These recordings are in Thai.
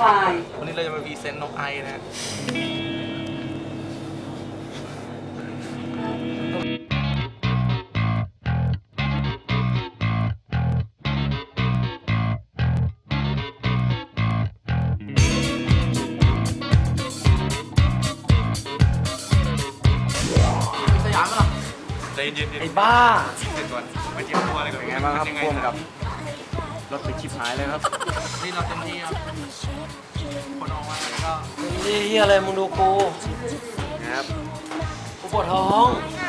วันนี้เราจะมาพรีเซนต์นกไอนะสยามมั้ยล่ะใจเย็นๆไอ้บ้าเดี๋ยวก่อนมาเจียมตัวอะไรก่อนเป็นไงบ้างครับพ่วงกับรถติดชิบหายเลยครับนี่เราเต็มที่ครับคนออกมาแล้วก็นี่เฮียอะไรมึงดูกูครับกูปวดท้อง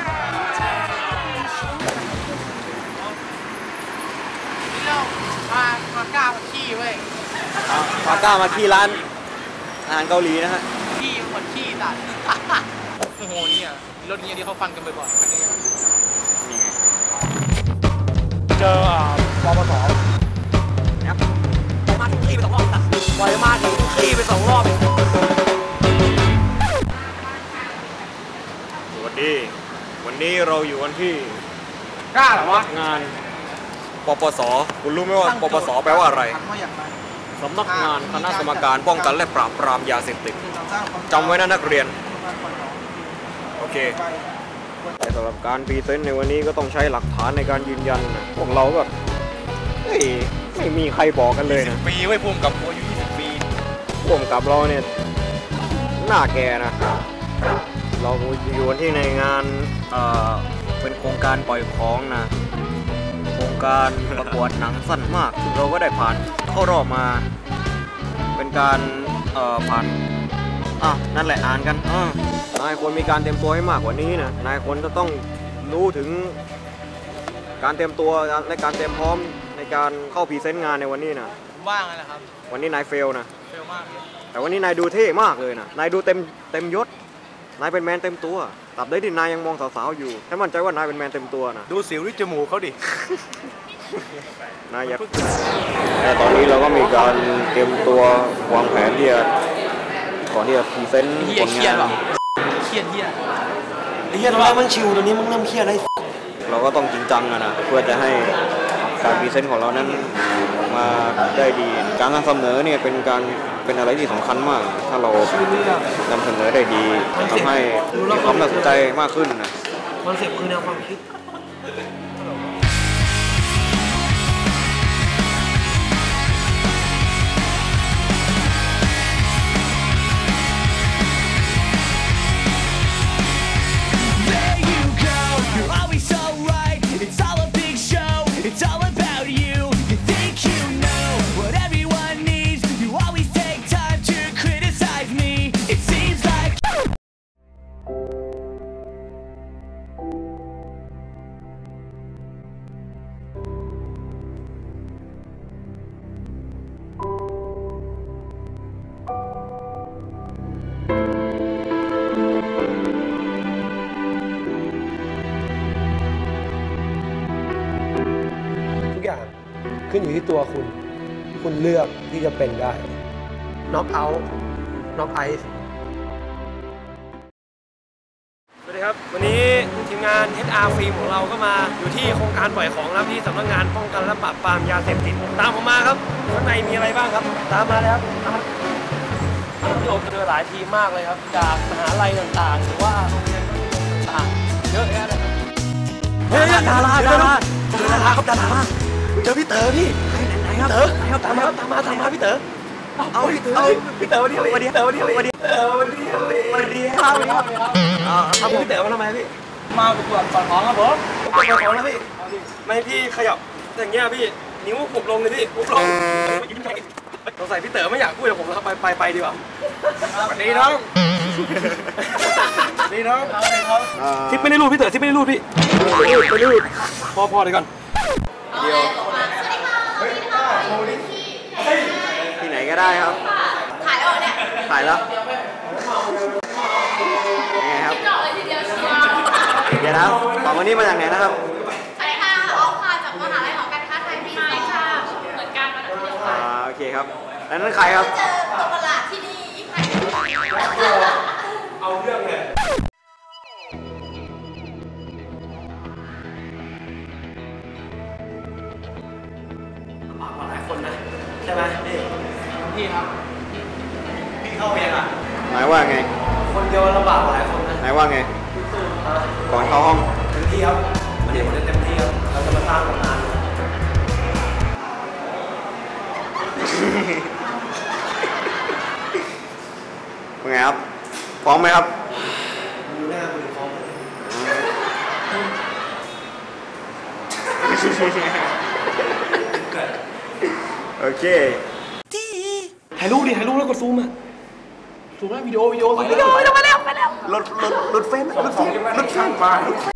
นี่เรามาก้ามาขี้เว้ยมาก้ามาขี้ร้านอาหารเกาหลีนะฮะขี้คนขี้สัตว์โอ้โหนี่อ่ะรถนี้ที่เขาฟันกันบ่อยๆคันนี้นี่ไงเจอปปสครับมาถึงขี้ไป2 รอบตัดปล่อยมาถึงขี้ไป2 รอบสวัสดีวันนี้เราอยู่กันที่กล้าเหรอวะงานปปสคุณรู้ไหมว่าปปสแปลว่าอะไรสำนักงานคณะกรรมการป้องกันและปราบปรามยาเสพติดจำไว้นะนักเรียนโอเคแต่สำหรับการพรีเซนต์ในวันนี้ก็ต้องใช้หลักฐานในการยืนยันนะพวกเราก็ไม่มีใครบอกกันเลยนะปีไว้ภูมิกับอายุ20 ปีร่วมกับเราเนี่ยหน้าแกนะเราอยู่ที่ในงานเป็นโครงการปล่อยของนะโครงการประกวดหนังสั้นมากซึ่งเราก็ได้ผ่านเข้ารอบมาเป็นการผ่านนั่นแหละอ่านกันนายควรมีการเตรียมตัวให้มากกว่านี้นะนายควรจะต้องรู้ถึงการเตรียมตัวและการเตรียมพร้อมในการเข้าพรีเซนต์งานในวันนี้นะว่างไงล่ะครับวันนี้นายเฟลนะเฟลมากเลยแต่วันนี้นายดูเท่มากเลยนะนายดูเต็มยศนายเป็นแมนเต็มตัวตราบใดที่นายยังมองสาวๆอยู่ฉันมั่นใจว่านายเป็นแมนเต็มตัวนะดูสิวที่จมูกเขาดินายอยากแต่ตอนนี้เราก็มีการเตรียมตัววางแผนที่จะก่อนที่จะพรีเซนต์ผลงานเครียดไอ้เฮียตอนแรกมันชิวตอนนี้มึงเริ่มเครียดแล้วเราก็ต้องจริงจังนะเพื่อจะให้การพรีเซนต์ของเรานั้นมาได้ดีการนำเสนอเนี่ยเป็นอะไรที่สำคัญมากถ้าเรานำเสนอได้ดีทำให้มีความน่าสนใจมากขึ้นนะคอนเซ็ปต์คือแนวความคิดขึ้นอยู่ที่ตัวคุณเลือกที่จะเป็นได้น็อกเอาท์น็อกไอซ์สวัสดีครับวันนี้ทีมงาน HR ฟิล์มของเราก็มาอยู่ที่โครงการปล่อยของแล้วที่สำนักงานป้องกันและปราบปรามยาเสพติดตามผมมาครับข้างในมีอะไรบ้างครับตามมาเลยครับที่อบเจอหลายทีมมากเลยครับจากมหาลัยต่างๆหรือว่าโรงเรียนต่างๆเยอะแยะเลยครับเฮ้ยดาราครับดาราเจอพี่เต๋อพี่ไหนครับเต๋อตามมาพี่เต๋อเอาพี่เต๋อวันนี้วันนี้ครับพี่เต๋อมาทำไมพี่มาประกวดปล่อยของครับผมปล่อยของแล้วพี่ไม่พี่ขยับอย่างเงี้ยพี่นิ้วผมลงเลยพี่ผมลงสงสัยพี่เต๋อไม่อยากพูดกับผมแล้วไปดีกว่าวันนี้น้องนี่น้องทิปไม่ได้รูดพี่เต๋อทิปไม่ได้รูดพี่ไปรูดพอเดี๋ยวก่อนเดียวที่ไหนก็ได้ครับถ่ายแล้วเนี่ยถ่ายแล้วยังไงครับเดี๋ยวนะสองคนนี้มาจากไหนนะครับสวัสดีค่ะออฟค่ะจากมหาลัยหอการค้าไทยปีนี้ค่ะเหมือนกันโอเคครับแล้วนั่นใครครับเจอตัวประหลาดที่นี่ยิ่งใครเอาเรื่องเลยหลายคนนะใช่ไหมนี่พี่ครับเข้ายังอ่ะนายว่าไงคนเดียวลำบากกว่าหลายคนนะนายว่าไง ก่อนเข้าห้องเต็มที่ครับวันนี้ผมจะเต็มที่ครับเราจะมาสร้างตำนานเป็นไงครับพร้อมไหมครับดูหน้าคุณพร้อมโอเคถ่ายรูปดิถ่ายรูปแล้วกดซูมอ่ะซูมแล้ววิดีโอรถเฟรมรถเฟรมมา